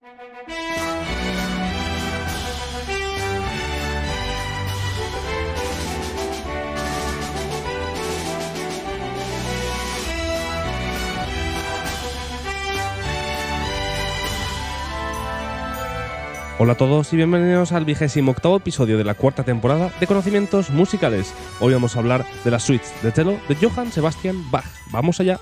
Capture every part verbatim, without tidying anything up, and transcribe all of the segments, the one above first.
Hola a todos y bienvenidos al vigésimo octavo episodio de la cuarta temporada de Conocimientos Musicales. Hoy vamos a hablar de las suites de cello de Johann Sebastian Bach. ¡Vamos allá!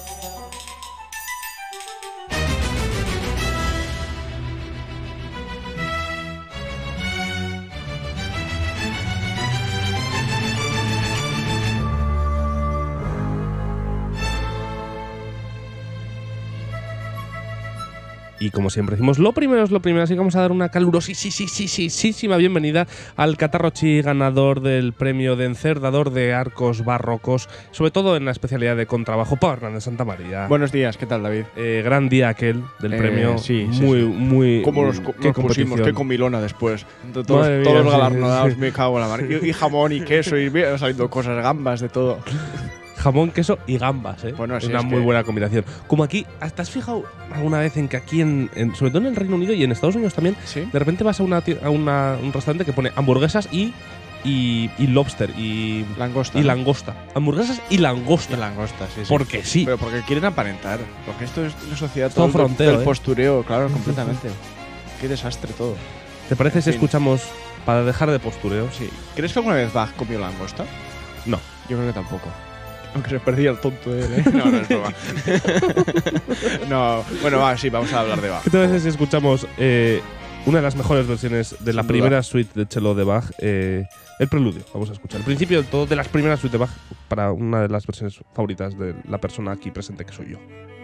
Y como siempre decimos, lo primero es lo primero, así que vamos a dar una calurosísima bienvenida al Catarrochi, ganador del premio de encerdador de arcos barrocos, sobre todo en la especialidad de contrabajo, Pau Hernández Santamaría. Buenos días, ¿qué tal, David? Eh, gran día aquel del eh, premio, sí, muy, sí, sí. muy… ¿Cómo nos, qué nos pusimos? Qué comilona después. Todos, Madre todos mía, los sí, galardonados, sí. me cago en la mar. Y, y jamón y queso, y me han salido cosas, gambas, de todo. Jamón, queso y gambas, ¿eh? Bueno, es sí, una es muy que… buena combinación. Como aquí, ¿te has fijado alguna vez en que aquí, en, en, sobre todo en el Reino Unido y en Estados Unidos también, ¿Sí? de repente vas a, una, a una, un restaurante que pone hamburguesas y, y, y lobster y Langosta. y ¿no? langosta? Hamburguesas y langosta. Y langosta, sí, sí. Porque sí. Pero porque quieren aparentar. Porque esto es una sociedad Todo todo fronteo, del ¿eh? postureo, claro, completamente. Qué desastre todo. ¿Te parece si En fin. escuchamos para dejar de postureo? Sí. ¿Crees que alguna vez Bach comió langosta? No. Yo creo que tampoco. Aunque se perdía el tonto de él, ¿eh? No, no es broma. No, bueno, va, sí, vamos a hablar de Bach. ¿Qué te parece si escuchamos eh, una de las mejores versiones de la Sin primera duda. suite de cello de Bach, eh, el preludio? Vamos a escuchar el principio de todo de las primeras suites de Bach para una de las versiones favoritas de la persona aquí presente, que soy yo.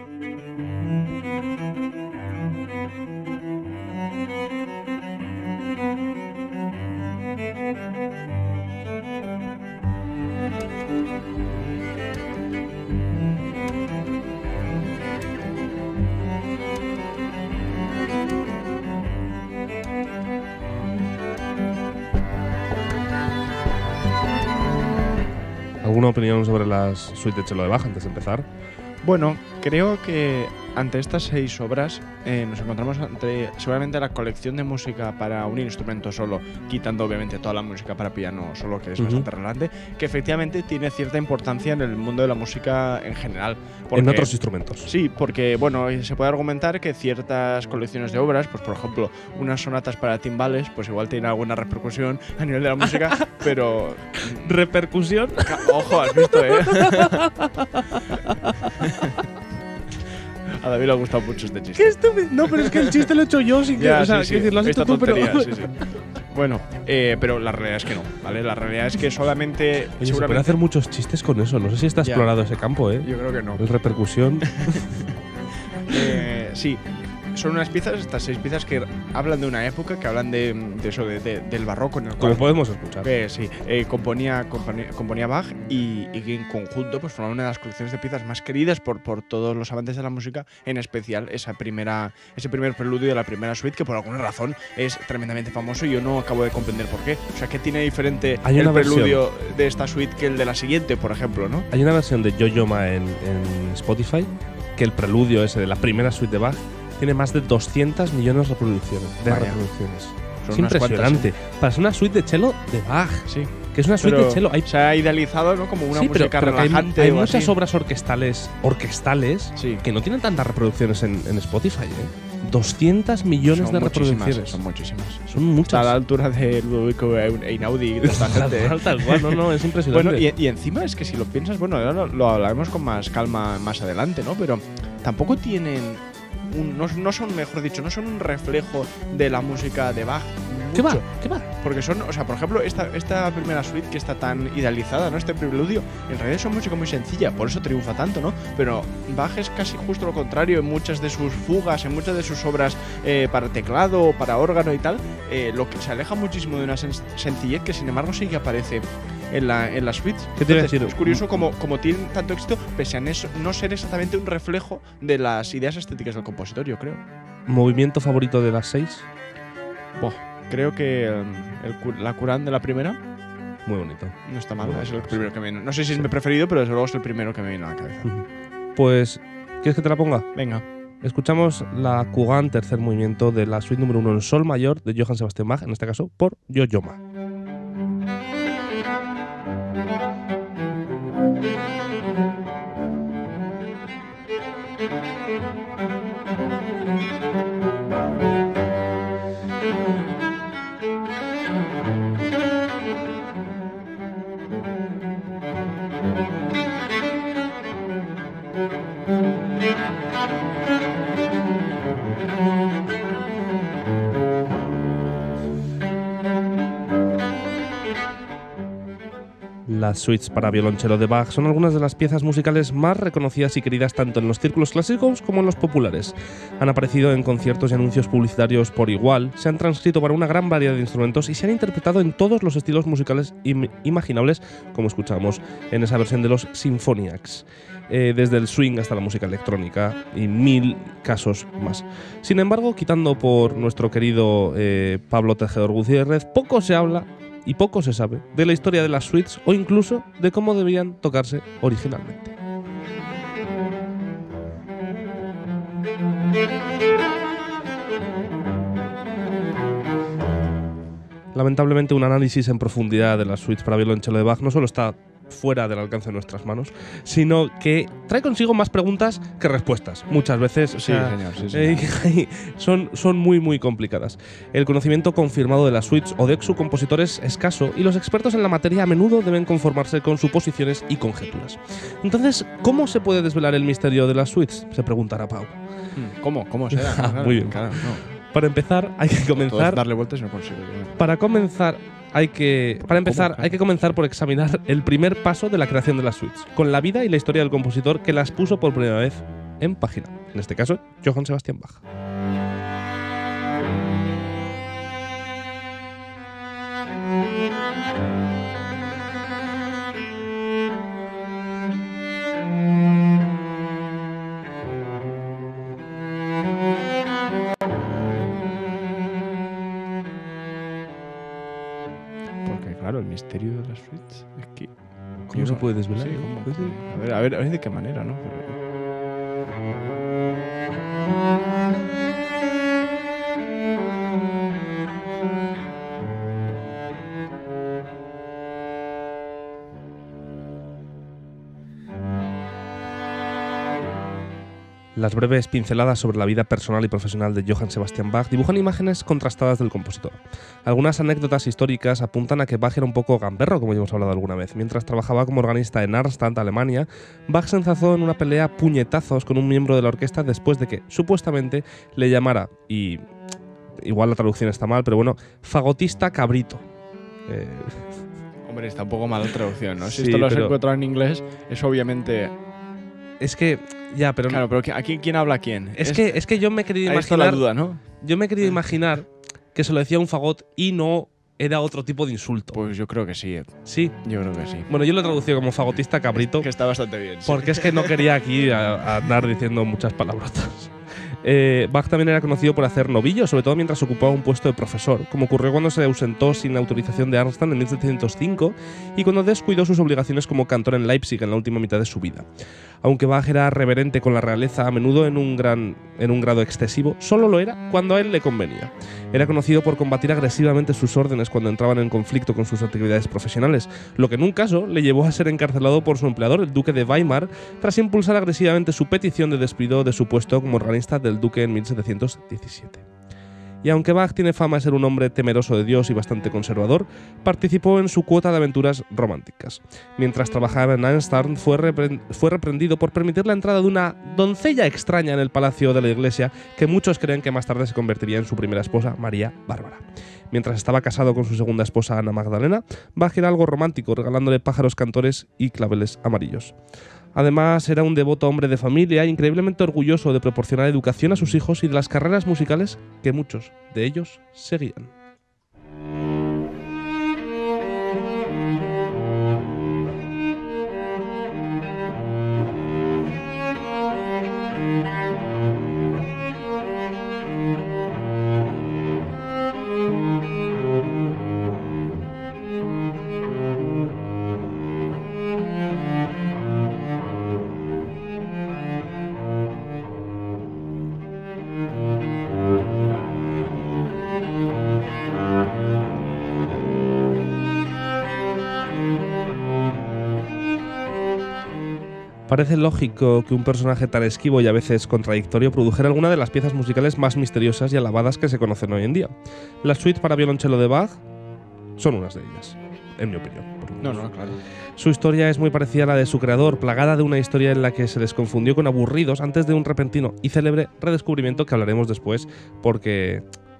¿Alguna opinión sobre las suites de cello de Bach antes de empezar? Bueno, creo que ante estas seis obras eh, nos encontramos ante seguramente la colección de música para un instrumento solo, quitando obviamente toda la música para piano solo, que es Ujú. bastante relevante, que efectivamente tiene cierta importancia en el mundo de la música en general. Porque, En otros instrumentos. Sí, porque bueno, se puede argumentar que ciertas colecciones de obras, pues por ejemplo, unas sonatas para timbales, pues igual tienen alguna repercusión a nivel de la música, pero… ¿Repercusión? Ojo, has visto, ¿eh? A David le ha gustado mucho este chiste. ¡Qué estúpido! No, pero es que el chiste lo he hecho yo sin que… Ya, o sea, sí, sí. quiero decir, lo has Esta hecho tú, pero… tontería, sí, sí. Bueno, eh, pero la realidad es que no, ¿vale? La realidad es que solamente… Oye, se puede seguramente, hacer muchos chistes con eso. No sé si está Ya. explorado ese campo, ¿eh? yo creo que no. El repercusión. Eh, sí, son unas piezas, estas seis piezas que hablan de una época, que hablan de, de eso, de, de- del barroco en el Como cual… podemos escuchar. Eh, sí, eh, componía, componía, componía Bach y, y que en conjunto pues formaban una de las colecciones de piezas más queridas por, por todos los amantes de la música, en especial esa primera, ese primer preludio de la primera suite, que por alguna razón es tremendamente famoso y yo no acabo de comprender por qué. O sea, ¿qué tiene diferente Hay el una versión. preludio de esta suite que el de la siguiente, por ejemplo, ¿no? Hay una versión de Yo-Yo Ma en, en Spotify que el preludio ese de la primera suite de Bach tiene más de doscientos millones de reproducciones. De Vaya. reproducciones. Son Es unas impresionante. cuantas, Para ser una suite de cello de Bach, Sí. que es una suite Pero de cello. Hay, se ha idealizado, ¿no? Como una sí, pero, música pero que hay, relajante hay o muchas así. obras orquestales, orquestales Sí. que no tienen tantas reproducciones en, en Spotify. ¿eh? doscientos millones Son de muchísimas, reproducciones. son muchísimas. Son Está muchas. a la altura de Ludovico Einaudi y de esta gente, ¿eh? Tal, tal cual, no, no, es impresionante. Bueno, y, y encima es que si lo piensas, bueno, ahora lo, lo hablaremos con más calma más adelante, ¿no? Pero tampoco tienen un, no, no son, mejor dicho, no son un reflejo de la música de Bach. ¿Qué va? mucho. ¿Qué va? Porque son, o sea, por ejemplo, esta, esta primera suite que está tan idealizada, ¿no? Este preludio, en realidad es una música muy sencilla, por eso triunfa tanto, ¿no? Pero Bach es casi justo lo contrario en muchas de sus fugas, en muchas de sus obras eh, para teclado, para órgano y tal, eh, lo que se aleja muchísimo de una sen- sencillez que sin embargo sí que aparece en la, en las suites. ¿Qué te iba a Entonces, decir? es curioso como, como tienen tanto éxito, pese a nes- no ser exactamente un reflejo de las ideas estéticas del compositor, yo creo. ¿Movimiento favorito de las seis? Boh, creo que um, el, cu- la Curán de la primera Muy bonito. no está mal, Muy es el bonito, primero que me viene. No sé si es mi preferido, pero desde luego es el primero que me viene a la cabeza. Pues, ¿quieres que te la ponga? Venga. Escuchamos la Kugan, tercer movimiento de la suite número uno en sol mayor de Johann Sebastian Bach, en este caso por Yo-Yo Ma. Las suites para violonchelo de Bach son algunas de las piezas musicales más reconocidas y queridas tanto en los círculos clásicos como en los populares. Han aparecido en conciertos y anuncios publicitarios por igual, se han transcrito para una gran variedad de instrumentos y se han interpretado en todos los estilos musicales im- imaginables, como escuchamos en esa versión de los Symphoniacs. Eh, desde el swing hasta la música electrónica y mil casos más. Sin embargo, quitando por nuestro querido eh, Pablo Tejedor Gutiérrez, poco se habla y poco se sabe de la historia de las suites o incluso de cómo debían tocarse originalmente. Lamentablemente, un análisis en profundidad de las suites para violonchelo de Bach no solo está fuera del alcance de nuestras manos, sino que trae consigo más preguntas que respuestas. Muchas veces o Sí, sea, señor, sí, señor. eh, son, son muy, muy complicadas. El conocimiento confirmado de las suites o de su compositor es escaso y los expertos en la materia a menudo deben conformarse con suposiciones y conjeturas. Entonces, ¿cómo se puede desvelar el misterio de las suites? Se preguntará Pau. ¿Cómo? ¿Cómo será? Ah, Claro, muy bien. Claro, no. Para empezar, hay que Todo es comenzar. darle vueltas y no consigo. Para comenzar, hay que. Para empezar, hay que comenzar por examinar el primer paso de la creación de las suites, con la vida y la historia del compositor que las puso por primera vez en página. En este caso, Johann Sebastian Bach. Porque claro, el misterio de las suites es que... ¿Cómo se puede desvelar? Sí, ¿cómo? A ver, a ver, a ver de qué manera, ¿no? Las breves pinceladas sobre la vida personal y profesional de Johann Sebastian Bach dibujan imágenes contrastadas del compositor. Algunas anécdotas históricas apuntan a que Bach era un poco gamberro, como ya hemos hablado alguna vez. Mientras trabajaba como organista en Arnstadt, Alemania, Bach se enzazó en una pelea a puñetazos con un miembro de la orquesta después de que, supuestamente, le llamara, y igual la traducción está mal, pero bueno, fagotista cabrito. Eh, Hombre, está un poco mal la traducción, ¿no? Si Sí, esto lo has pero- encontrado en inglés, es obviamente... es que, ya, pero... Claro, pero ¿a quién, quién habla a quién? es, que, es que yo me he querido ahí está la imaginar... duda, ¿no? Yo me he querido imaginar que se lo decía un fagot y no era otro tipo de insulto. Pues yo creo que sí, eh. Sí. Yo creo que sí. Bueno, yo lo he traducido como fagotista cabrito Que está bastante bien. sí. porque es que no quería aquí a- a andar diciendo muchas palabrotas. Eh, Bach también era conocido por hacer novillos, sobre todo mientras ocupaba un puesto de profesor, como ocurrió cuando se ausentó sin autorización de Arnstadt en mil setecientos cinco y cuando descuidó sus obligaciones como cantor en Leipzig en la última mitad de su vida. Aunque Bach era reverente con la realeza, a menudo en un, gran, en un grado excesivo, solo lo era cuando a él le convenía. Era conocido por combatir agresivamente sus órdenes cuando entraban en conflicto con sus actividades profesionales, lo que en un caso le llevó a ser encarcelado por su empleador, el duque de Weimar, tras impulsar agresivamente su petición de despido de su puesto como organista del duque en mil setecientos diecisiete. Y aunque Bach tiene fama de ser un hombre temeroso de Dios y bastante conservador, participó en su cuota de aventuras románticas. Mientras trabajaba en Arnstadt, fue, repre- fue reprendido por permitir la entrada de una doncella extraña en el palacio de la iglesia, que muchos creen que más tarde se convertiría en su primera esposa, María Bárbara. Mientras estaba casado con su segunda esposa, Ana Magdalena, Bach era algo romántico, regalándole pájaros cantores y claveles amarillos. Además, era un devoto hombre de familia, increíblemente orgulloso de proporcionar educación a sus hijos y de las carreras musicales que muchos de ellos seguían. Parece lógico que un personaje tan esquivo y a veces contradictorio produjera alguna de las piezas musicales más misteriosas y alabadas que se conocen hoy en día. Las suites para violonchelo de Bach son unas de ellas, en mi opinión. Por lo No, menos. no, claro. Su historia es muy parecida a la de su creador, plagada de una historia en la que se les confundió con aburridos antes de un repentino y célebre redescubrimiento que hablaremos después, porque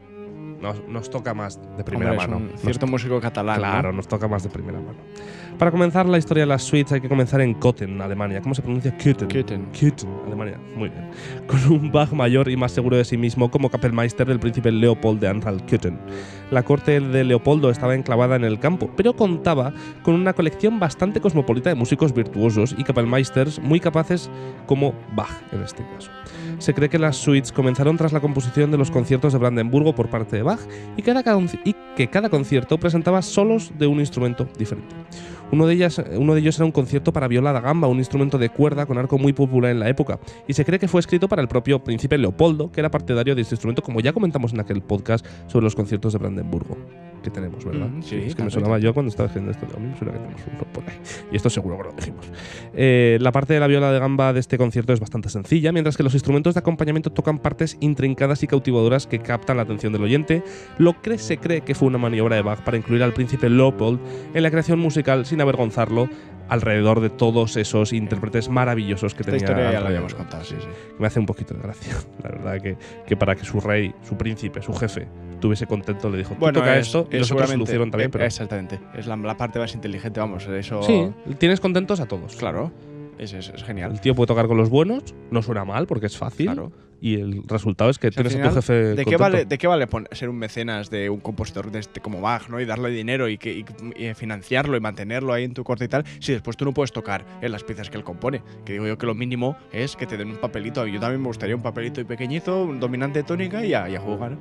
nos, nos toca más de primera Hombre, es mano. un Nos cierto músico catalán, Claro, ¿no? nos toca más de primera mano. Para comenzar la historia de las suites hay que comenzar en Köthen, Alemania. ¿Cómo se pronuncia? Köthen. Köthen. Köthen, Alemania. Muy bien. Con un Bach mayor y más seguro de sí mismo como Kapellmeister del príncipe Leopold de Anhalt-Köthen. La corte de Leopoldo estaba enclavada en el campo, pero contaba con una colección bastante cosmopolita de músicos virtuosos y Kapellmeisters muy capaces como Bach en este caso. Se cree que las suites comenzaron tras la composición de los conciertos de Brandenburgo por parte de Bach y, cada y que cada concierto presentaba solos de un instrumento diferente. Uno de, ellas, uno de ellos era un concierto para viola da gamba, un instrumento de cuerda con arco muy popular en la época, y se cree que fue escrito para el propio príncipe Leopoldo, que era partidario de este instrumento, como ya comentamos en aquel podcast sobre los conciertos de Brandenburgo que tenemos, ¿verdad? Mm, sí, es que me tanto, sonaba tanto. yo cuando estaba escribiendo esto. A mí me suena que tenemos uno por ahí. Y esto seguro que lo dijimos. Eh, la parte de la viola de gamba de este concierto es bastante sencilla, mientras que los instrumentos de acompañamiento tocan partes intrincadas y cautivadoras que captan la atención del oyente, lo que se cree que fue una maniobra de Bach para incluir al príncipe Leopold en la creación musical sin avergonzarlo alrededor de todos esos intérpretes maravillosos que Esta tenía. historia ya la alrededor. habíamos contado, sí, sí. Me hace un poquito de gracia, la verdad, que, que para que su rey, su príncipe, su jefe, estuviese contento, le dijo, tú toca es- esto, y es los otros seguramente- lucieron también, eh, pero… Exactamente. Es la, la parte más inteligente, vamos. Eso. Sí, tienes contentos a todos. Claro. Es, es, es genial. El tío puede tocar con los buenos, no suena mal porque es fácil, Claro. y el resultado es que O sea, al tienes a final, tu jefe ¿de qué contento. vale, ¿De qué vale pon- ser un mecenas de un compositor de este como Bach, ¿no? Y darle dinero y, que, y, y financiarlo y mantenerlo ahí en tu corte y tal, si después tú no puedes tocar en las piezas que él compone? Que digo yo que lo mínimo es que te den un papelito. Yo también me gustaría un papelito y pequeñito, un dominante tónica y a, y a jugar.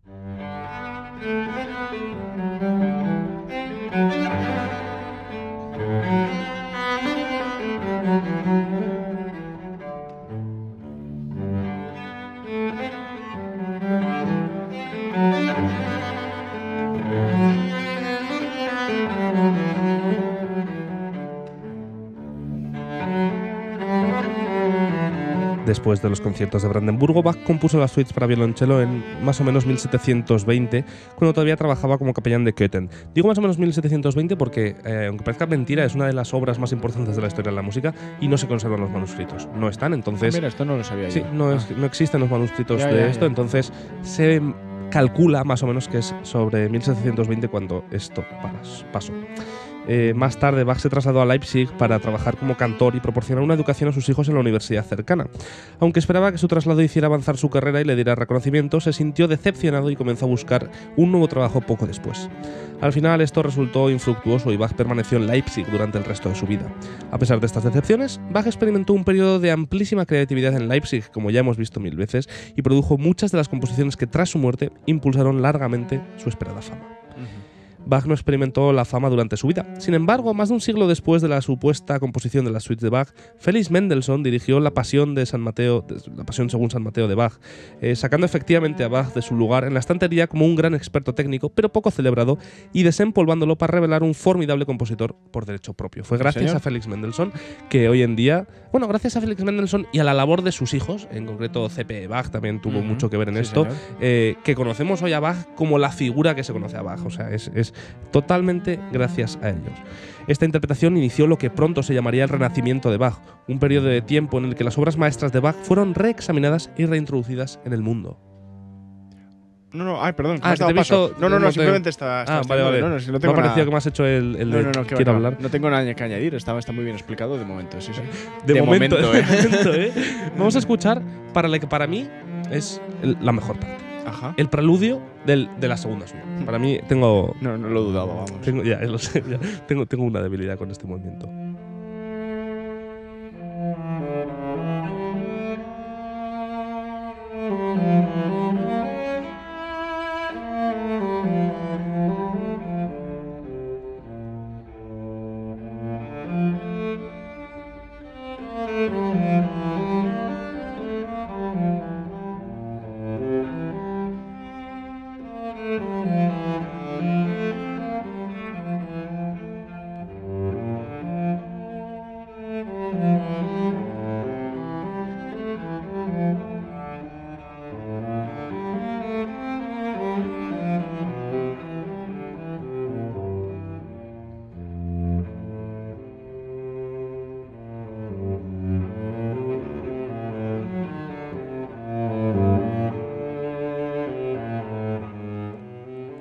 Después de los conciertos de Brandenburgo, Bach compuso las suites para violonchelo en más o menos mil setecientos veinte, cuando todavía trabajaba como capellán de Köthen. Digo más o menos mil setecientos veinte porque, eh, aunque parezca mentira, es una de las obras más importantes de la historia de la música y no se conservan los manuscritos. No están, entonces… Ah, mira, esto no lo sabía Sí, yo. no, Ah. es- no existen los manuscritos Ya, de ya, esto, ya. entonces se calcula más o menos que es sobre mil setecientos veinte cuando esto pas- pasó. Eh, más tarde, Bach se trasladó a Leipzig para trabajar como cantor y proporcionar una educación a sus hijos en la universidad cercana. Aunque esperaba que su traslado hiciera avanzar su carrera y le diera reconocimiento, se sintió decepcionado y comenzó a buscar un nuevo trabajo poco después. Al final, esto resultó infructuoso y Bach permaneció en Leipzig durante el resto de su vida. A pesar de estas decepciones, Bach experimentó un periodo de amplísima creatividad en Leipzig, como ya hemos visto mil veces, y produjo muchas de las composiciones que tras su muerte impulsaron largamente su esperada fama. Ujú. Bach no experimentó la fama durante su vida. Sin embargo, más de un siglo después de la supuesta composición de las suites de Bach, Felix Mendelssohn dirigió la Pasión de San Mateo, la Pasión según San Mateo de Bach, eh, sacando efectivamente a Bach de su lugar en la estantería como un gran experto técnico, pero poco celebrado, y desempolvándolo para revelar un formidable compositor por derecho propio. Fue gracias señor. a Felix Mendelssohn que hoy en día, bueno, gracias a Felix Mendelssohn y a la labor de sus hijos, en concreto C P Bach también tuvo Ujú. mucho que ver en Sí, esto, señor. eh, que conocemos hoy a Bach como la figura que se conoce a Bach. O sea, es, es totalmente gracias a ellos. Esta interpretación inició lo que pronto se llamaría el Renacimiento de Bach, un periodo de tiempo en el que las obras maestras de Bach fueron reexaminadas y reintroducidas en el mundo. No, no, ay, perdón. Ah, me has que dado te he paso. visto- No, no, no no, te- simplemente está. está Ah, vale, vale. No, no, si no Me tengo ha parecido nada. que me has hecho el, el No, de no, no, que va, quiero que va. hablar. No tengo nada que añadir. Está, está muy bien explicado de momento, sí, sí. De, de momento, momento, de ¿eh? momento, ¿eh? Vamos a escuchar para la que para mí es el- la mejor parte. Ajá. El preludio del- de la segunda suite. Para mí tengo… No, no lo dudaba, vamos. Tengo, ya, lo sé, ya. Tengo, tengo una debilidad con este movimiento.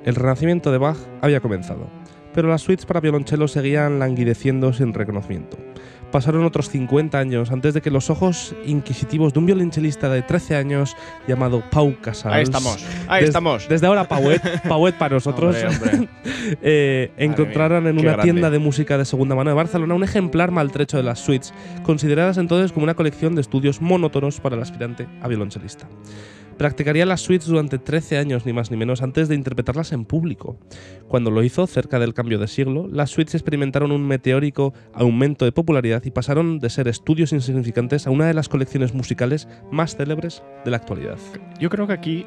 El renacimiento de Bach había comenzado, pero las suites para violonchelo seguían languideciendo sin reconocimiento. Pasaron otros cincuenta años antes de que los ojos inquisitivos de un violonchelista de trece años llamado Pau Casals… Ahí estamos, ahí des, estamos. Desde ahora Pauet, Pauet para nosotros, hombre, hombre. eh, encontraran en qué una grande. tienda de música de segunda mano de Barcelona un ejemplar maltrecho de las suites, consideradas entonces como una colección de estudios monótonos para el aspirante a violonchelista. Practicaría las suites durante trece años, ni más ni menos, antes de interpretarlas en público. Cuando lo hizo, cerca del cambio de siglo, las suites experimentaron un meteórico aumento de popularidad y pasaron de ser estudios insignificantes a una de las colecciones musicales más célebres de la actualidad. Yo creo que aquí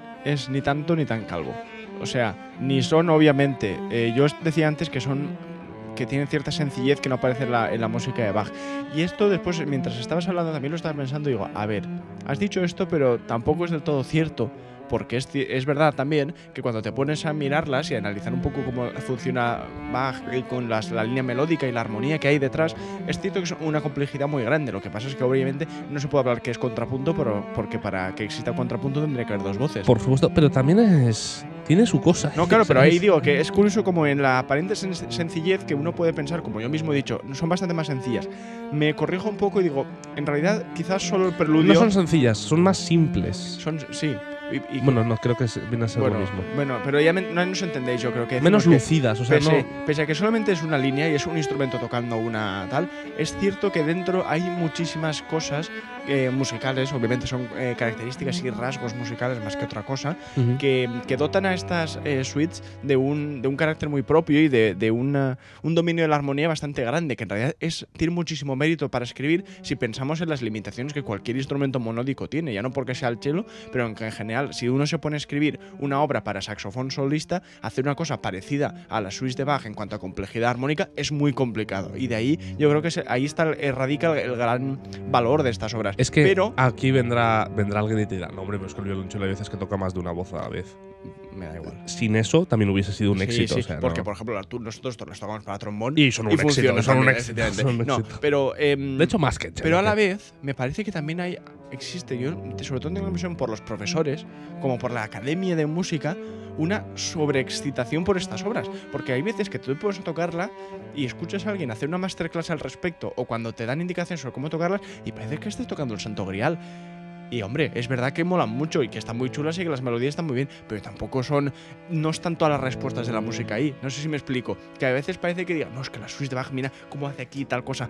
es ni tanto ni tan calvo. O sea, ni son obviamente… Eh, yo decía antes que son… que tienen cierta sencillez que no aparece en la, en la música de Bach. Y esto después, mientras estabas hablando, también lo estaba pensando y digo, a ver, has dicho esto, pero tampoco es del todo cierto, porque es, es verdad también que cuando te pones a mirarlas y a analizar un poco cómo funciona Bach y con las, la línea melódica y la armonía que hay detrás, es cierto que es una complejidad muy grande. Lo que pasa es que obviamente no se puede hablar que es contrapunto, pero porque para que exista contrapunto tendría que haber dos voces. Por supuesto, pero también es… tiene su cosa. No, claro, pero ¿sabes? ahí digo que es curioso como en la aparente sen sencillez que uno puede pensar, como yo mismo he dicho, son bastante más sencillas. Me corrijo un poco y digo, en realidad quizás solo el preludio… No son sencillas, son más simples. Son, sí. Y, y bueno, no, creo que viene a ser bueno, lo mismo. Bueno, pero ya me, no nos entendéis, yo creo que… Menos que lucidas, o sea, pese, no… pese a que solamente es una línea y es un instrumento tocando una tal, es cierto que dentro hay muchísimas cosas eh, musicales, obviamente son eh, características y rasgos musicales más que otra cosa, uh-huh. que, que dotan a estas eh, suites de un, de un carácter muy propio y de, de una, un dominio de la armonía bastante grande, que en realidad es, tiene muchísimo mérito para escribir si pensamos en las limitaciones que cualquier instrumento monódico tiene, ya no porque sea el cello, pero en, en general, si uno se pone a escribir una obra para saxofón solista, hacer una cosa parecida a la suite de Bach en cuanto a complejidad armónica es muy complicado, y de ahí yo creo que se, ahí está eh, radica el, el gran valor de estas obras. Es que pero, aquí vendrá, vendrá alguien y te dirá, no hombre, pero es que el violonchelo hay veces que toca más de una voz a la vez. Me da igual. Sin eso también hubiese sido un sí, éxito. Sí, o sea, porque no. por ejemplo nosotros los tocamos para trombón y son un y éxito. Funciona son, también, un éxito son un éxito. No, pero eh, de hecho más que pero a la vez me parece que también hay existe yo sobre todo tengo la impresión por los profesores como por la academia de música una sobreexcitación por estas obras, porque hay veces que tú puedes tocarla y escuchas a alguien hacer una masterclass al respecto o cuando te dan indicaciones sobre cómo tocarlas y parece que estés tocando el Santo Grial. Y hombre, es verdad que molan mucho y que están muy chulas y que las melodías están muy bien, pero tampoco son… no están todas las respuestas de la música ahí. No sé si me explico. Que a veces parece que digan, no, es que la suite de Bach, mira cómo hace aquí tal cosa.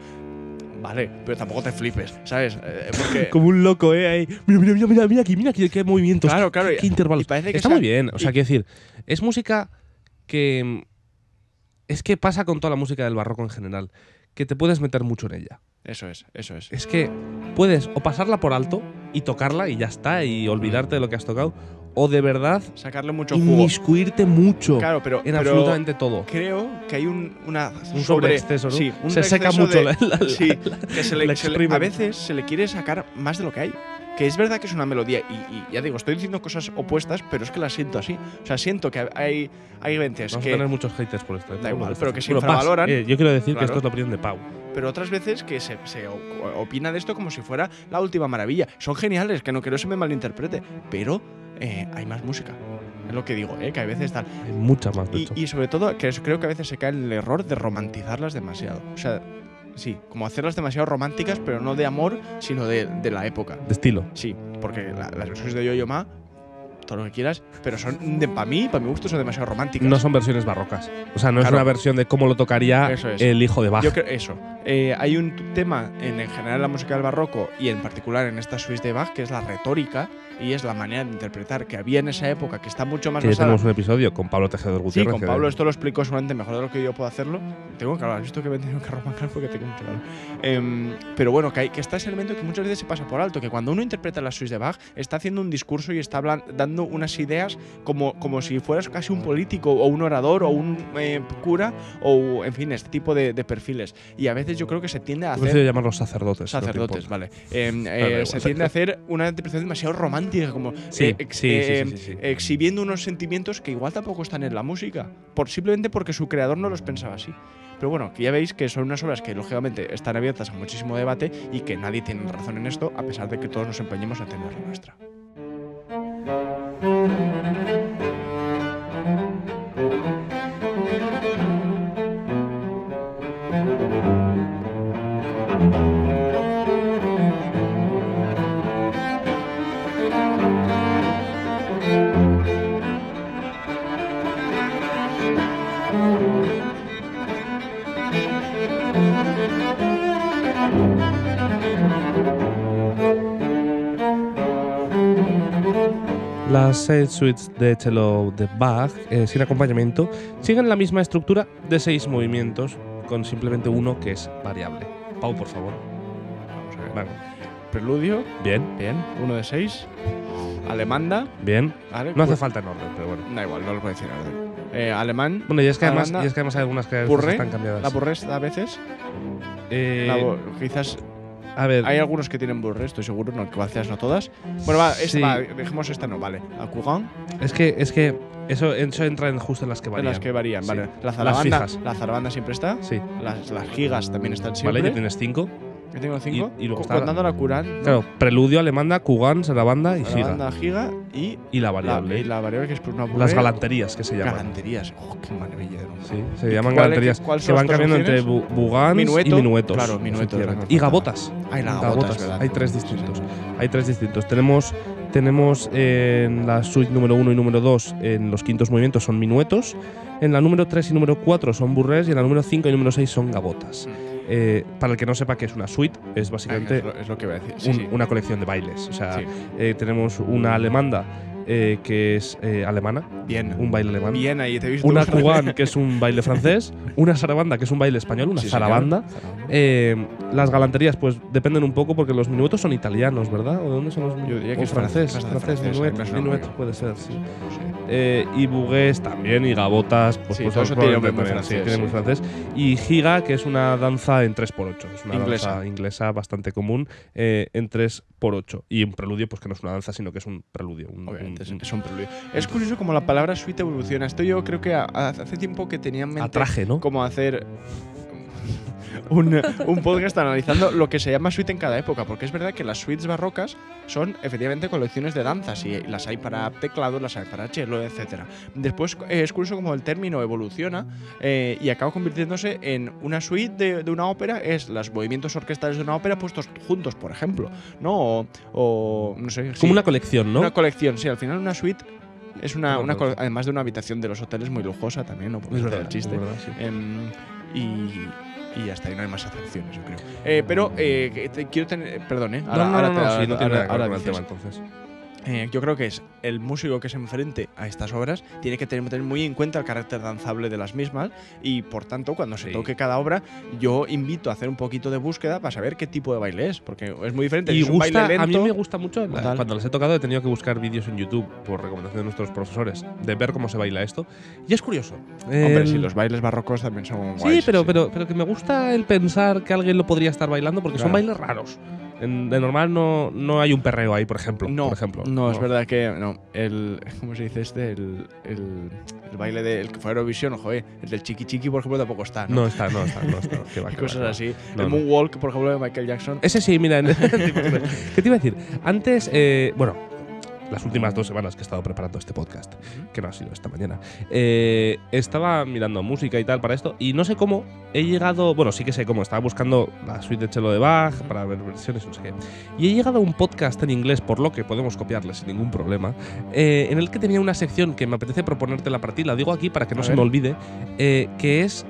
Vale, pero tampoco te flipes, ¿sabes? Eh, porque… Como un loco, ¿eh? Ahí. Mira, mira, mira, mira, mira aquí, mira aquí, qué movimientos, claro, claro, qué, qué intervalos. Y parece que está sea, muy bien. O sea, y, quiero decir, es música que… es que pasa con toda la música del barroco en general, que te puedes meter mucho en ella. Eso es, eso es. Es que puedes o pasarla por alto y tocarla y ya está, y olvidarte de lo que has tocado, o de verdad sacarle mucho jugo, inmiscuirte mucho claro, pero, en pero absolutamente todo. Creo que hay un, una un sobre, sobreexceso, ¿no? Sí, un se seca mucho de, la, la, sí, la, que se le, la se le, a veces se le quiere sacar más de lo que hay. Que es verdad que es una melodía y, y ya digo, estoy diciendo cosas opuestas, pero es que las siento así. O sea, siento que hay, hay veces Vamos que… a tener muchos haters por esto. ¿eh? Da igual, esto pero que se bueno, infravaloran. Eh, yo quiero decir claro. que esto es la opinión de Pau. Pero otras veces que se, se opina de esto como si fuera la última maravilla. Son geniales, que no quiero que se me malinterprete, pero eh, hay más música. Es lo que digo, ¿eh? Que a veces tal. Hay mucha más, de y, hecho. y sobre todo, que creo que a veces se cae en el error de romantizarlas demasiado. O sea, sí, como hacerlas demasiado románticas, pero no de amor, sino de, de la época. De estilo. Sí, porque la, las versiones de Yo-Yo Ma, todo lo que quieras, pero son, para mí, para mi gusto, son demasiado románticas. No son versiones barrocas. O sea, no claro. es una versión de cómo lo tocaría Eso es. el hijo de Bach. Yo creo eso. Eh, hay un tema en, en general en la música del barroco y en particular en esta suite de Bach que es la retórica y es la manera de interpretar que había en esa época que está mucho más que ya basada. tenemos un episodio con Pablo Tejedor Sí, Gutiérrez. con que Pablo de… esto lo explico seguramente mejor de lo que yo puedo hacerlo. Tengo que hablar, has visto que me he tenido que arromangar porque tengo mucho calor. Eh, pero bueno, que, hay, que está ese elemento que muchas veces se pasa por alto, que cuando uno interpreta las suites de Bach está haciendo un discurso y está hablando, dando unas ideas como, como si fueras casi un político o un orador o un eh, cura o, en fin, este tipo de, de perfiles. Y a veces yo creo que se tiende a hacer… Prefiero llamarlos sacerdotes. Sacerdotes, no vale. Eh, vale eh, igual. se tiende a hacer una interpretación demasiado romántica, como Sí, eh, ex, sí, eh, sí, sí, sí, sí. exhibiendo unos sentimientos que igual tampoco están en la música, por, simplemente porque su creador no los pensaba así. Pero bueno, que ya veis que son unas obras que lógicamente están abiertas a muchísimo debate y que nadie tiene razón en esto, a pesar de que todos nos empeñemos en tener la nuestra. Las seis suites de cello de Bach, eh, sin acompañamiento, siguen la misma estructura de seis movimientos, con simplemente uno que es variable. Pau, por favor. Vamos a ver. Vale. Preludio. Bien, Bien. Uno de seis. Alemanda. bien. Vale. No hace Pu- falta en orden, pero bueno. Da igual, no lo puedo decir en orden. Eh, alemán. Bueno, y es que además, Alemanda, y es que además hay algunas que a veces Burré, están cambiadas. La burrés a veces. Eh, La bo- quizás a ver, hay algunos que tienen burrés, estoy seguro, no, que quizás no todas. Bueno, va, esta, Sí. va, dejemos esta no, vale. La Courant, es que, es que eso, eso entra en justo en las que en varían. las que varían, Sí. vale. La Las zarabanda, fijas. la zarabanda siempre está. Sí, Las, las gigas también están siempre. vale, ya tienes cinco. Yo tengo cinco. Y- y luego Co- está la- contando la Courant, ¿no? Claro, preludio, alemanda, Kugan, sarabanda y giga. Zarabanda, giga y Y la la, variable. y la variable que es por una burré. Las galanterías que se llaman. Galanterías. Oh, qué maravilla de nombre. Sí, se ¿Y llaman cuál- galanterías. cuáles Que son van las otras cambiando entre opciones? bu- bugans Minueto, y minuetos. claro, minuetos, efectivamente. las que Y me gabotas. Ay, la gabota, es verdad. Hay tres Sí, sí, sí. distintos. Hay tres distintos. Tenemos, tenemos en la suite número uno y número dos, en los quintos movimientos son minuetos. En la número tres y número cuatro son burrés. Y en la número cinco y número seis son gabotas. Mm. Eh, para el que no sepa qué es una suite, es Ah, básicamente es, lo, es lo que iba a decir. Sí, un- sí. una colección de bailes. O sea, Sí. eh, tenemos una alemanda eh, que es eh, alemana, Bien. un baile alemán. Bien, ahí te he visto. Una cubán, que es un baile francés. Una sarabanda, que es un baile español, una Sí, señor. zarabanda. Zarabanda. Eh, las galanterías, pues dependen un poco porque los minuetos son italianos, ¿verdad? ¿O de dónde son los Yo minuetos? diría que O es francés, francés, francés, francés, minuet, me suena minuet muy bien. puede ser, sí. No sé. Eh, y bugués también, y gabotas, pues, Sí, pues todo eso tiene probablemente nombre muy también, sí, francés, tiene muy sí. francés. Y giga, que es una danza en tres por ocho. Es una Inglesa. danza inglesa bastante común eh, en tres por ocho. Y un preludio, pues que no es una danza, sino que es un preludio. Un, Obviamente, un- es, es un preludio. Es curioso como la palabra suite evoluciona. Esto yo creo que a- a- hace tiempo que tenía en mente a traje, ¿no? cómo hacer un, un podcast analizando lo que se llama suite en cada época, porque es verdad que las suites barrocas son efectivamente colecciones de danzas y las hay para teclado, las hay para cello, etcétera. Después eh, es curioso como el término evoluciona eh, y acaba convirtiéndose en una suite de, de una ópera, es los movimientos orquestales de una ópera puestos juntos, por ejemplo, ¿no? O, o, no sé. sí, Como una colección, ¿no? una colección, sí, al final una suite es una, Bueno, una pues- co- además de una habitación de los hoteles muy lujosa también, ¿no? Por Es hacer verdad, el chiste. es verdad, sí. Em, y, y ya está, y no hay más atracciones, yo creo. Eh, pero eh, que te- quiero tener. Perdón, ¿eh? Ahora, no, no, ahora no, te- no, ahora- sí, no tiene ahora- nada que ver ahora con el dices. tema, entonces. Eh, yo creo que es el músico que se enfrente a estas obras tiene que tener, tener muy en cuenta el carácter danzable de las mismas y por tanto cuando se Sí. toque cada obra yo invito a hacer un poquito de búsqueda para saber qué tipo de baile es, porque es muy diferente. Y si es un gusta, baile lento, a mí me gusta mucho, la- tal. cuando les he tocado he tenido que buscar vídeos en YouTube por recomendación de nuestros profesores, de ver cómo se baila esto. Y es curioso. Hombre, El- sí, los bailes barrocos también son Sí, guays. pero, Pero, pero que me gusta el pensar que alguien lo podría estar bailando porque son Claro. bailes raros. En- de normal no, no hay un perreo ahí, por ejemplo. No, por ejemplo. no, es verdad que no. El, ¿cómo se dice este? El, el, el baile del que fue a Eurovisión, ojo, eh, el del chiqui chiqui, por ejemplo, tampoco está, ¿no? No está, no está, no está. Que va, Y que va, cosas que va. así. No, el no. Moonwalk, por ejemplo, de Michael Jackson. Ese sí, mira. en- ¿Qué te iba a decir? Antes, eh, bueno, las últimas dos semanas que he estado preparando este podcast, que no ha sido esta mañana, eh, estaba mirando música y tal para esto, y no sé cómo he llegado. Bueno, sí que sé cómo. Estaba buscando la suite de cello de Bach para ver versiones, no sé qué. Y he llegado a un podcast en inglés, por lo que podemos copiarle sin ningún problema, eh, en el que tenía una sección que me apetece proponértela para ti. La digo aquí para que no A se ver. me olvide, eh, que es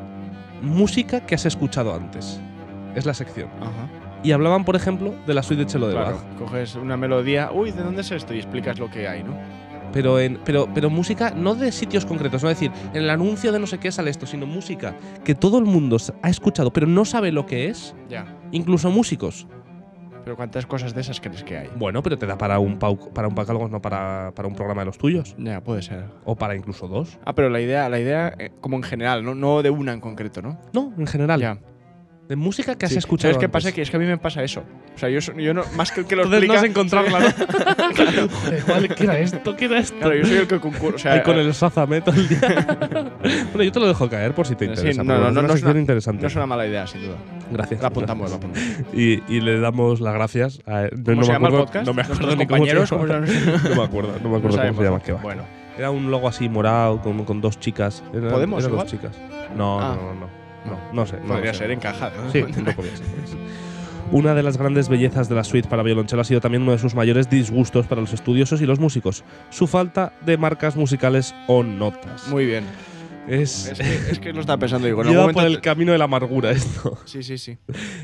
música que has escuchado antes. Es la sección. Ajá. Y hablaban, por ejemplo, de la suite de cello de Claro, Bach. coges una melodía, uy, ¿de dónde es esto? Y explicas lo que hay, ¿no? Pero, en, pero, pero música no de sitios concretos, no es decir, en el anuncio de no sé qué sale esto, sino música que todo el mundo s- ha escuchado, pero no sabe lo que es, Ya. incluso músicos. Pero ¿cuántas cosas de esas crees que hay? Bueno, pero te da para un pau, para un Pacálogos, no para, para un programa de los tuyos. Ya, puede ser. O para incluso dos. Ah, pero la idea, la idea eh, como en general, ¿no? No de una en concreto, ¿no? No, en general. Ya. De música que has Sí. escuchado. ¿Sabes qué antes. pasa? Que es que a mí me pasa eso. O sea, yo, so- yo no, más que el que lo Entonces no explica. has encontrarla, ¿no? Claro. Joder, ¿cuál- ¿qué era esto? ¿Qué era esto? Claro, yo soy el que concurre. O sea, Ahí con el Sazame todo el día. Bueno, yo te lo dejo caer por si te Sí, interesa. no, porque no, es no, una no es sección una- interesante. no es una mala idea, sin duda. Gracias. La apuntamos, la gracias. apuntamos. Y, y le damos las gracias a no, ¿Cómo no se me llama el acuerdo, podcast? No me acuerdo ¿Nuestros ni cómo se compañeros? llama. ¿Cómo se- No me acuerdo, no me No acuerdo cómo sabemos. se llama. ¿Qué va? Bueno, Era un logo así morado con, con dos chicas. Era, ¿Podemos eran igual? dos chicas. No, Ah. no, no, no. No, no sé. no podría lo sé. ser encajado. ¿no? Sí, no podría ser. podría ser. Una de las grandes bellezas de la suite para violonchelo ha sido también uno de sus mayores disgustos para los estudiosos y los músicos: su falta de marcas musicales o notas. Muy bien. es, Es que, es que lo estaba pensando, digo, en lleva algún por el momento. camino de la amargura esto. Sí, sí, sí.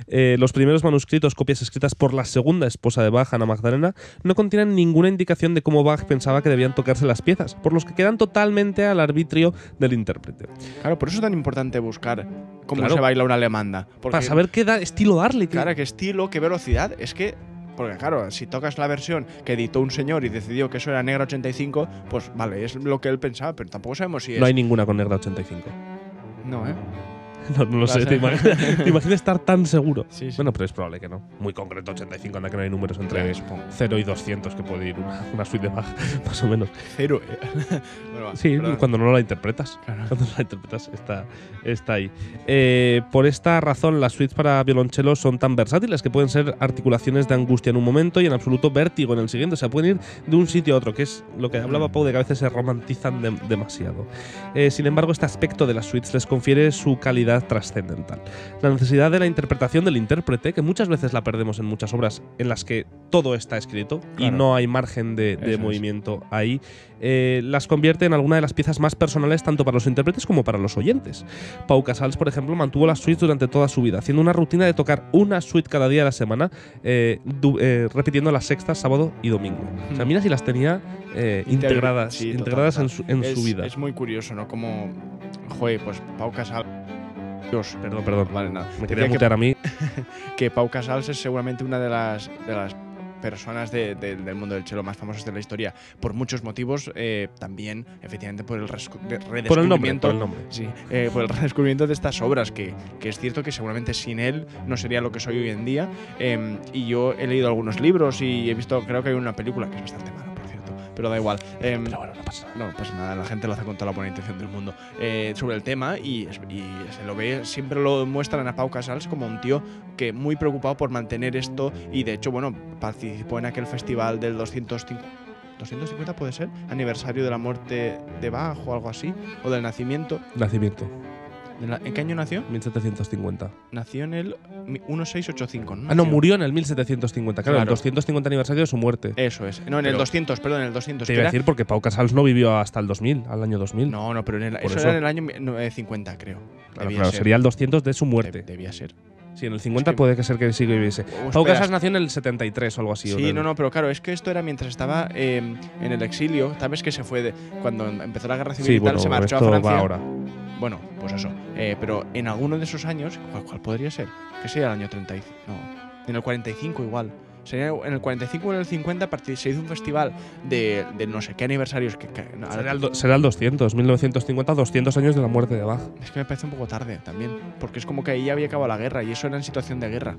Eh, los primeros manuscritos, copias escritas por la segunda esposa de Bach, Ana Magdalena, no contienen ninguna indicación de cómo Bach pensaba que debían tocarse las piezas, por los que quedan totalmente al arbitrio del intérprete. Claro, por eso es tan importante buscar cómo Claro. se baila una alemanda. Porque, Para saber qué da, estilo darle. qué- claro, qué estilo, qué velocidad. Es que, porque claro, si tocas la versión que editó un señor y decidió que eso era Negra ochenta y cinco, pues vale, es lo que él pensaba, pero tampoco sabemos si es. No hay ninguna con Negra ochenta y cinco. No, ¿eh? No, no lo sé, Vas a- ¿te imaginas, te imaginas estar tan seguro? Sí, sí. Bueno, pero es probable que no. Muy concreto ochenta y cinco, anda que no hay números entre Claro, supongo. cero y doscientos que puede ir una, una suite de Bach, más o menos. Cero, ¿eh? Bueno, va, Sí, perdón. cuando no la interpretas. Claro. Cuando no la interpretas está, está ahí. Eh, por esta razón, las suites para violonchelo son tan versátiles que pueden ser articulaciones de angustia en un momento y en absoluto vértigo en el siguiente. O sea, pueden ir de un sitio a otro, que es lo que hablaba Pau de que a veces se romantizan de- demasiado. Eh, sin embargo, este aspecto de las suites les confiere su calidad trascendental. La necesidad de la interpretación del intérprete, que muchas veces la perdemos en muchas obras en las que todo está escrito y Claro. no hay margen de, de Eso es. movimiento ahí, eh, las convierte en alguna de las piezas más personales tanto para los intérpretes como para los oyentes. Pau Casals, por ejemplo, mantuvo las suites durante toda su vida, haciendo una rutina de tocar una suite cada día de la semana, eh, du- eh, repitiendo las sextas, sábado y domingo. O sea, mira si las tenía eh, Integri- integradas, sí, total, integradas en, total. su, en es, su vida. Es muy curioso, ¿no? Como, joder, pues Pau Casals. Dios, Perdón, perdón. Vale, nada. Me Decía quería que- mutear a mí. que Pau Casals es seguramente una de las, de las personas de- de- del mundo del cello más famosas de la historia, por muchos motivos, eh, también, efectivamente, por el rescu- de- redescubrimiento. Por el nombre, por el nombre. Sí, eh, por el redescubrimiento de estas obras, que, que es cierto que seguramente sin él no sería lo que soy hoy en día. Eh, y yo he leído algunos libros y he visto, creo que hay una película que es bastante mala, por cierto, pero da igual. Eh, Pero bueno, no pasa nada. no pasa nada, la gente lo hace con toda la buena intención del mundo. Eh, sobre el tema, y, es- y se lo ve, siempre lo muestran a Pau Casals como un tío que muy preocupado por mantener esto, y de hecho, bueno, participó en aquel festival del doscientos cincuenta, doscientos cincuenta puede ser, aniversario de la muerte de Bach o algo así, o del nacimiento. Nacimiento, ¿De la- ¿En qué año nació? mil setecientos cincuenta. Nació en el mi- mil seiscientos ochenta y cinco, ¿no? Ah, no, Nació. murió en el mil setecientos cincuenta. Claro, el Claro. doscientos cincuenta aniversario de su muerte. Eso es. No, en el Pero- doscientos, perdón, en el doscientos. Te que iba a era- decir porque Pau Casals no vivió hasta el dos mil, al año dos mil. No, no, pero en el, Por eso, eso. era en el año no, eh, cincuenta, creo. Claro, Debía claro, ser. sería el doscientos de su muerte. De- debía ser. Sí, en el cincuenta Es que- puede que ser que sí que viviese. O Pau espera, Casals nació en el setenta y tres o algo así. o en Sí, el- no, no, pero claro, es que esto era mientras estaba eh, en el exilio. Sabes que se fue de, cuando empezó la guerra civil Sí, y tal, bueno, se marchó a esto Francia. va ahora. Bueno, pues eso. Eh, pero en alguno de esos años, ¿cuál, cuál podría ser? Que sería el año treinta y cinco. No, en el cuarenta y cinco igual. Sería en el cuarenta y cinco o en el cincuenta parti- se hizo un festival de, de no sé qué aniversarios. Que, que- no, ahora Será el, te- do- será el doscientos, mil novecientos cincuenta, doscientos años de la muerte de Bach. Es que me parece un poco tarde también. Porque es como que ahí ya había acabado la guerra y eso era en situación de guerra.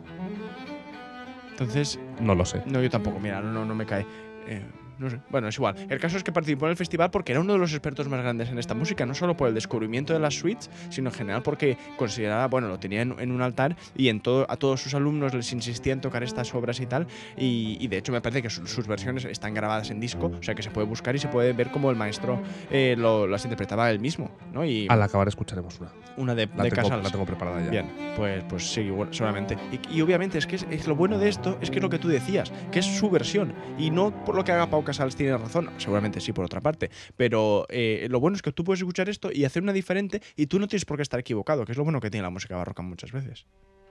Entonces, No lo sé. no, yo tampoco, mira, no, no, no me cae. Eh, no sé. Bueno, es igual. El caso es que participó en el festival porque era uno de los expertos más grandes en esta música, no solo por el descubrimiento de las suites, sino en general porque consideraba, bueno, lo tenía en, en un altar y en todo, a todos sus alumnos les insistía en tocar estas obras y tal. Y, y de hecho me parece que su- sus versiones están grabadas en disco, o sea que se puede buscar y se puede ver cómo el maestro eh, lo- las interpretaba él mismo, ¿no? Y Al acabar escucharemos una. una de, La, de tengo, Casals. la tengo preparada ya. Bien, pues, pues sí, bueno, seguramente. Y, y obviamente es que es, es lo bueno de esto es que es lo que tú decías, que es su versión. Y no por lo que haga Pau Casals tiene razón, seguramente sí por otra parte. Pero eh, lo bueno es que tú puedes escuchar esto y hacer una diferente y tú no tienes por qué estar equivocado, que es lo bueno que tiene la música barroca muchas veces.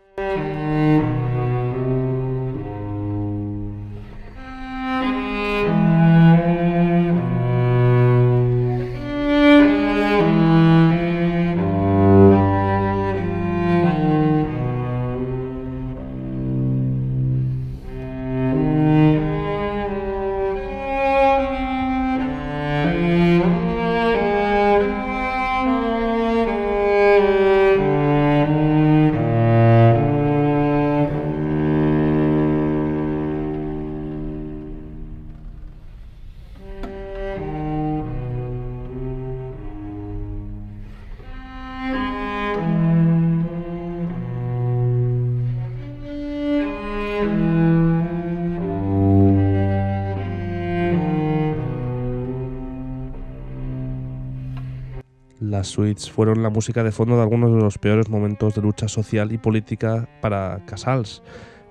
Las suites fueron la música de fondo de algunos de los peores momentos de lucha social y política para Casals.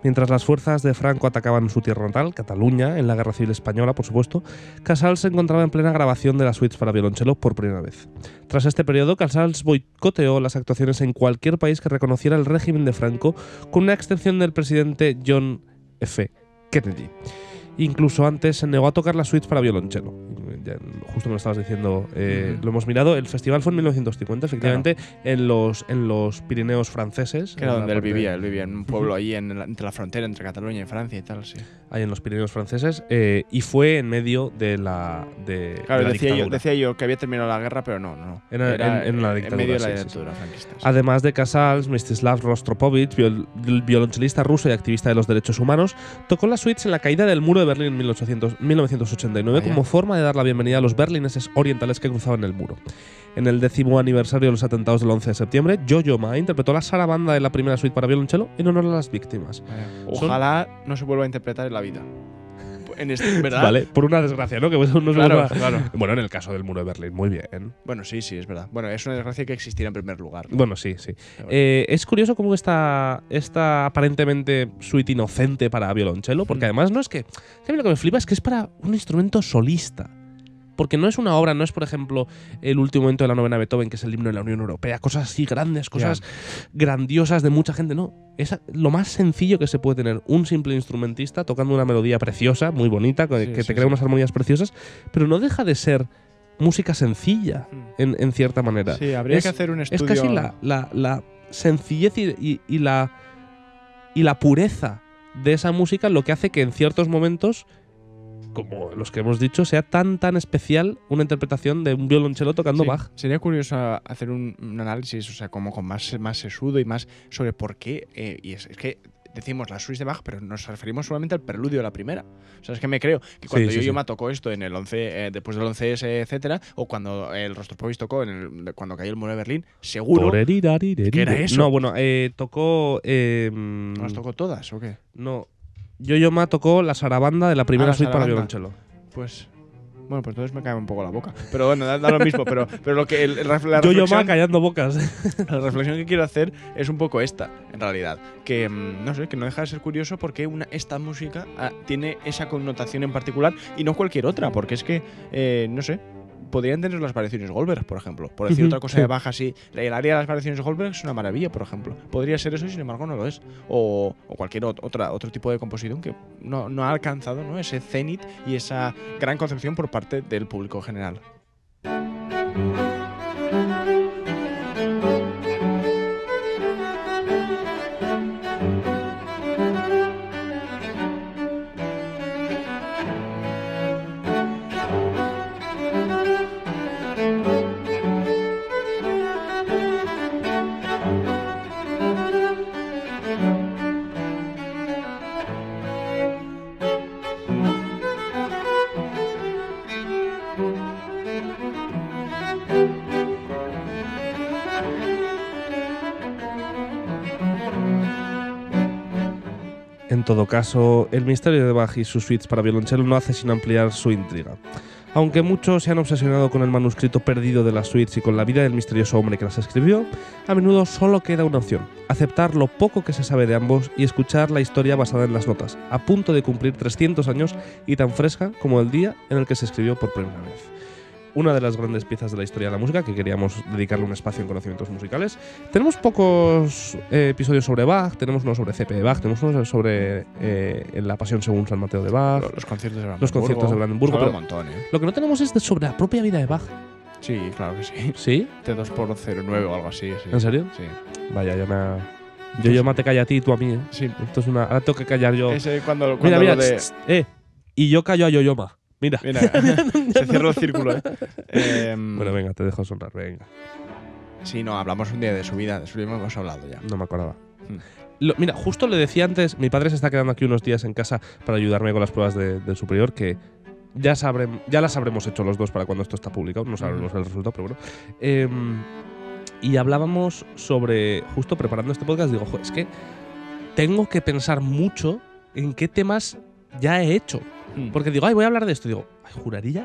Mientras las fuerzas de Franco atacaban su tierra natal, Cataluña, en la Guerra Civil Española, por supuesto, Casals se encontraba en plena grabación de las suites para violonchelo por primera vez. Tras este periodo, Casals boicoteó las actuaciones en cualquier país que reconociera el régimen de Franco, con una excepción del presidente John F. Kennedy. Incluso antes se negó a tocar las suites para violonchelo. Ya, justo me lo estabas diciendo, eh, Uh-huh. lo hemos mirado. El festival fue en mil novecientos cincuenta, efectivamente, Claro. en, los, en los Pirineos franceses. Que era en la donde él parte- vivía. Él vivía en un pueblo ahí en la, entre la frontera entre Cataluña y Francia y tal, sí. Ahí en los Pirineos franceses. eh, y fue en medio de la, de, Claro, de la decía yo, dictadura. decía yo que había terminado la guerra, pero no, no. Era en- en la dictadura, medio de la sí, sí, sí. dictadura franquista. sí. Además de Casals, Mstislav Rostropovich, viol- violonchelista ruso y activista de los derechos humanos, tocó las suites en la caída del muro de Berlín en mil ochocientos mil novecientos ochenta y nueve Vaya. como forma de dar la bienvenida a los berlineses orientales que cruzaban el muro. En el décimo aniversario de los atentados del once de septiembre, Yo-Yo Ma interpretó la sarabanda de la primera suite para violonchelo en honor a las víctimas. Vaya. Son- Ojalá no se vuelva a interpretar en la vida. En este, ¿verdad? Vale, por una desgracia, ¿no? Que no se Claro, vuelva- claro. Bueno, en el caso del muro de Berlín, muy bien. Bueno, sí, sí, es verdad. Bueno, es una desgracia que existiera en primer lugar. ¿no? Bueno, sí, sí. Pero bueno. Eh, es curioso cómo esta, esta aparentemente suite inocente para violonchelo, porque Mm. además no es que… A mí lo que me flipa es que es para un instrumento solista. Porque no es una obra, no es, por ejemplo, el último momento de la novena de Beethoven, que es el himno de la Unión Europea, cosas así grandes, cosas grandiosas de mucha gente. No, es lo más sencillo que se puede tener. Un simple instrumentista tocando una melodía preciosa, muy bonita, que, Sí, que sí, te crea sí. unas armonías preciosas, pero no deja de ser música sencilla, Mm. en, en cierta manera. Sí, habría es- que hacer un Es estudio. casi la, la- la sencillez y, y- y la, y la pureza de esa música lo que hace que en ciertos momentos, como los que hemos dicho, sea tan tan especial una interpretación de un violonchelo tocando Sí, Bach. Sería curioso hacer un, un análisis, o sea, como con más, más sesudo y más sobre por qué. eh, y es, es que decimos las suites de Bach, pero nos referimos solamente al preludio de la primera. O sea, es que me creo que cuando Sí, sí, yo sí. me tocó esto en el once, eh, después del once ese, etcétera, o cuando el Rostropovich tocó en el, cuando cayó el muro de Berlín, seguro. Toreriraririri. ¿Qué era eso? No, bueno, eh, tocó. eh, ¿No las tocó todas o qué? no. Yo-Yo Ma tocó la sarabanda de la primera Ah, la suite para sarabanda. violonchelo. Pues. Bueno, pues entonces me cae un poco la boca. Pero bueno, da, da lo mismo. Pero, pero lo que el, el- la Yo-Yo Ma reflexión, callando bocas. la reflexión que quiero hacer es un poco esta, en realidad. Que mm, no sé, que no deja de ser curioso porque una, esta música ah, tiene esa connotación en particular y no cualquier otra. Porque es que, eh, no sé, podrían tener las variaciones Goldberg, por ejemplo. Por decir Ujú, otra cosa sí. de Bach así. El área de las variaciones Goldberg es una maravilla, por ejemplo. Podría ser eso y sin embargo no lo es. O, o cualquier ot- otra, otro tipo de composición que no, no ha alcanzado, ¿no?, ese cenit y esa gran concepción por parte del público general. En todo caso, el misterio de Bach y sus suites para violonchelo no hace sino ampliar su intriga. Aunque muchos se han obsesionado con el manuscrito perdido de las suites y con la vida del misterioso hombre que las escribió, a menudo solo queda una opción: aceptar lo poco que se sabe de ambos y escuchar la historia basada en las notas, a punto de cumplir trescientos años y tan fresca como el día en el que se escribió por primera vez. Una de las grandes piezas de la historia de la música, que queríamos dedicarle un espacio en conocimientos musicales. Tenemos pocos eh, episodios sobre Bach, tenemos uno sobre C P de Bach, tenemos uno sobre eh, en La Pasión según San Mateo de Bach. Los, los conciertos de Brandenburgo. Los conciertos de Brandenburgo, Son un pero- montón, ¿eh? Lo que no tenemos es de sobre la propia vida de Bach. Sí, claro que sí. ¿Sí? T dos por cero nueve o algo así. Sí. ¿En serio? Sí. Vaya, yo me... Yo, yo me te calla a ti y tú a mí, ¿eh? Sí. Esto es una... Ahora tengo que callar yo. Ese cuando, cuando Mira, mira, lo de… tss, tss, eh. Y yo callo a Yoyoma. Mira. Mira, se cerró el círculo, ¿eh? Em, Bueno, venga, te dejo sonar, venga. Sí, no, hablamos un día de su vida, de su vida hemos hablado ya. No me acordaba. Hmm. Lo- mira, justo le decía antes, mi padre se está quedando aquí unos días en casa para ayudarme con las pruebas de- del superior, que ya, sabrem- ya las habremos hecho los dos para cuando esto está publicado, no sabremos Ujú. el resultado, pero bueno. Em, y hablábamos sobre, justo preparando este podcast, digo, "Jo, es que tengo que pensar mucho en qué temas ya he hecho. Mm. Porque digo, ay, voy a hablar de esto. Digo, ay, juraría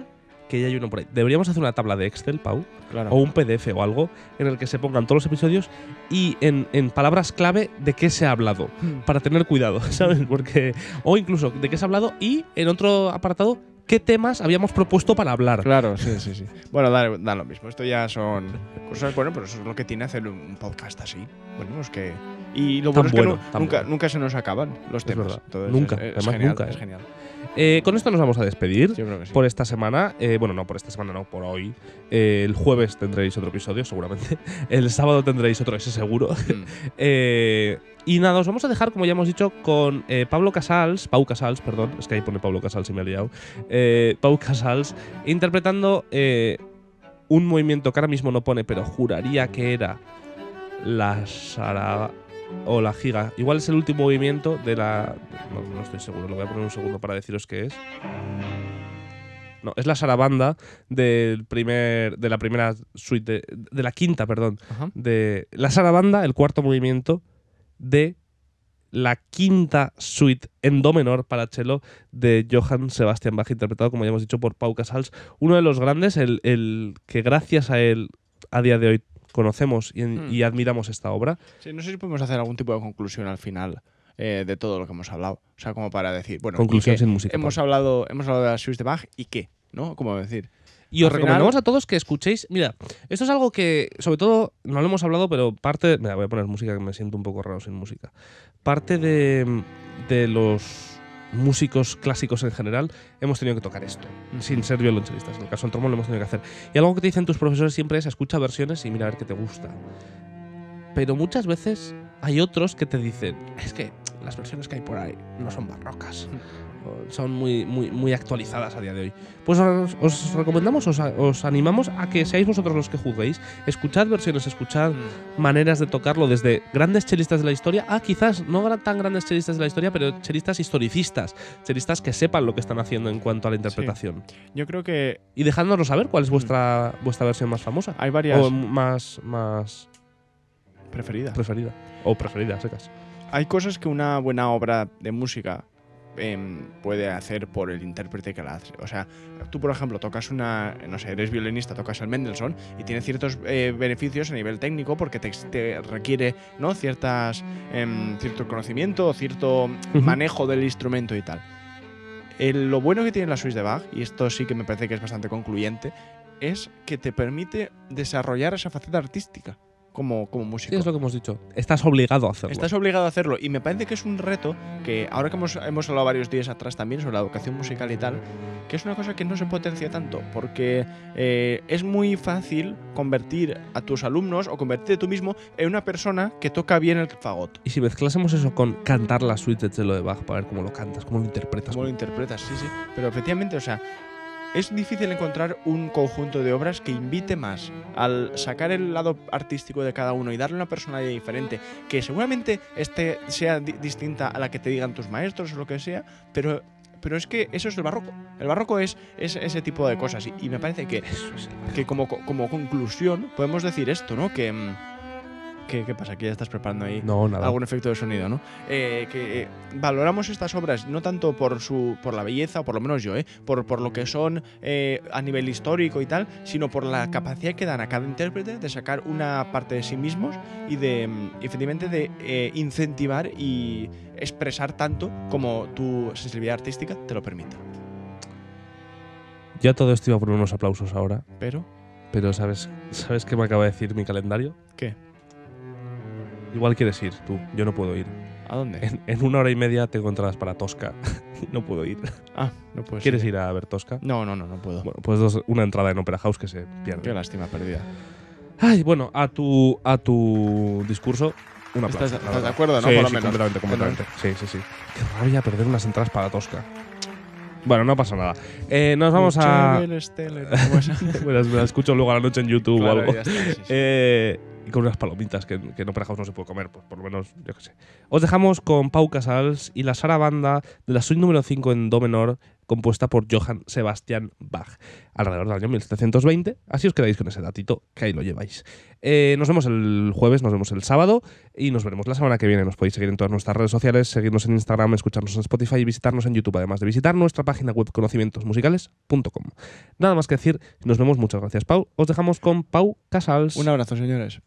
que ya hay uno por ahí. Deberíamos hacer una tabla de Excel, Pau, Claro. o un P D F o algo en el que se pongan todos los episodios y en, en palabras clave de qué se ha hablado, Mm. para tener cuidado, ¿sabes? Porque o incluso de qué se ha hablado y en otro apartado qué temas habíamos propuesto para hablar. Claro, sí, sí, sí. Bueno, da, da lo mismo. Esto ya son cosas, bueno, pero eso es lo que tiene hacer un podcast así. Bueno, es que… Y lo Tan bueno es bueno, que nu- tan nunca, bueno. nunca se nos acaban los Es temas. verdad. Entonces, Nunca, es, es además genial, nunca, es ¿eh? genial. Eh, con esto nos vamos a despedir. Yo creo que sí. Por esta semana, eh, bueno, no por esta semana, no, por hoy. Eh, el jueves tendréis otro episodio, seguramente. El sábado tendréis otro, ese seguro. Mm. Eh, y nada, os vamos a dejar, como ya hemos dicho, con eh, Pablo Casals, Pau Casals, perdón, es que ahí pone Pablo Casals y me he liado. Eh, Pau Casals, interpretando eh, un movimiento que ahora mismo no pone, pero juraría que era la Sara o la Giga. Igual es el último movimiento de la. No, no estoy seguro, lo voy a poner un segundo para deciros qué es. No, es la sarabanda del primer, de la primera suite, de, de la quinta, perdón. Ajá. De la sarabanda, el cuarto movimiento de la quinta suite en do menor para cello de Johann Sebastian Bach, interpretado, como ya hemos dicho, por Pau Casals, uno de los grandes, el, el que gracias a él a día de hoy conocemos y, Hmm. y admiramos esta obra. Sí, no sé si podemos hacer algún tipo de conclusión al final eh, de todo lo que hemos hablado. O sea, como para decir, bueno, Conclusión ¿y qué? sin música. Hemos Pau. hablos hemos hablado de la suite de Bach y qué, ¿no? Como decir. Y os Al recomendamos final- a todos que escuchéis. Mira, esto es algo que, sobre todo, no lo hemos hablado, pero parte. Mira, voy a poner música que me siento un poco raro sin música. Parte de, de los músicos clásicos en general, hemos tenido que tocar esto, Ujú. sin ser violonchelistas. En el caso del trombón lo hemos tenido que hacer. Y algo que te dicen tus profesores siempre es: escucha versiones y mira a ver qué te gusta. Pero muchas veces hay otros que te dicen: es que las versiones que hay por ahí no son barrocas. Son muy, muy, muy actualizadas a día de hoy. Pues os, os recomendamos, os, os animamos a que seáis vosotros los que juzguéis. Escuchad versiones, escuchad Mm. maneras de tocarlo, desde grandes chelistas de la historia a quizás no gra- tan grandes chelistas de la historia, pero chelistas historicistas, chelistas que sepan lo que están haciendo en cuanto a la interpretación. Yo creo que Y dejádnoslo saber cuál es Mm. vuestra, vuestra versión más famosa hay varias o más, más preferidas. preferida. O preferida, a secas. Hay cosas que una buena obra de música em, puede hacer por el intérprete que la hace. O sea, tú, por ejemplo, tocas una, no sé, eres violinista, tocas el Mendelssohn y tiene ciertos eh, beneficios a nivel técnico porque te, te requiere, ¿no?, ciertas em, cierto conocimiento, cierto Ujú. manejo del instrumento y tal. El- lo bueno que tiene la suite de Bach, y esto sí que me parece que es bastante concluyente, es que te permite desarrollar esa faceta artística como, como músico. Sí, es lo que hemos dicho. Estás obligado a hacerlo. Estás obligado a hacerlo y me parece que es un reto que ahora que hemos, hemos hablado varios días atrás también sobre la educación musical y tal, que es una cosa que no se potencia tanto porque eh, es muy fácil convertir a tus alumnos o convertirte tú mismo en una persona que toca bien el fagot. Y si mezclásemos eso con cantar la suite de cello de Bach para ver cómo lo cantas, cómo lo interpretas. ¿Cómo lo interpretas? Sí, sí. Pero efectivamente, o sea, es difícil encontrar un conjunto de obras que invite más al sacar el lado artístico de cada uno y darle una personalidad diferente, que seguramente este sea di- distinta a la que te digan tus maestros o lo que sea, pero, pero es que eso es el barroco. El barroco es, es ese tipo de cosas y, y me parece que, Eso es el barroco. que como, co- como conclusión podemos decir esto, ¿no? Que… mm, ¿Qué, qué pasa? Que ya estás preparando ahí No, nada. algún efecto de sonido, ¿no? Eh, que eh, valoramos estas obras no tanto por su por la belleza, o por lo menos yo, ¿eh? por, por lo que son eh, a nivel histórico y tal, sino por la capacidad que dan a cada intérprete de sacar una parte de sí mismos y de, mm, efectivamente, de eh, incentivar y expresar tanto como tu sensibilidad artística te lo permita. Yo a todo esto iba a poner unos aplausos ahora, Pero, pero ¿sabes, ¿sabes qué me acaba de decir mi calendario? ¿qué? Igual quieres ir tú, yo no puedo ir. ¿A dónde? En, en una hora y media tengo entradas para Tosca. No puedo ir. Ah, no puedes ¿Quieres ir a ver Tosca? No, no, no, no puedo. Bueno, pues dos- una entrada en Opera House que se Qué pierde. lástima perdida. Ay, bueno, a tu, a tu discurso, un aplauso. ¿Estás- la estás verdad. de acuerdo, no? Sí, Por lo sí, menos. completamente, completamente. Sí, sí, sí. Qué rabia perder unas entradas para Tosca. Bueno, no pasa nada. Eh, nos vamos a… Chevel Steller, ¿cómo es? Bueno, me la escucho luego a la noche en YouTube Claro, o algo. ya está, sí, sí. Eh, y con unas palomitas que, que en Opera House no se puede comer, pues por lo menos, yo qué sé. Os dejamos con Pau Casals y la sarabanda de la suite número cinco en do menor compuesta por Johann Sebastian Bach, alrededor del año mil setecientos veinte. Así os quedáis con ese datito, que ahí lo lleváis. Eh, nos vemos el jueves, nos vemos el sábado y nos veremos la semana que viene. Nos podéis seguir en todas nuestras redes sociales, seguirnos en Instagram, escucharnos en Spotify y visitarnos en YouTube, además de visitar nuestra página web conocimientos musicales punto com. Nada más que decir, nos vemos, muchas gracias, Pau. Os dejamos con Pau Casals. Un abrazo, señores.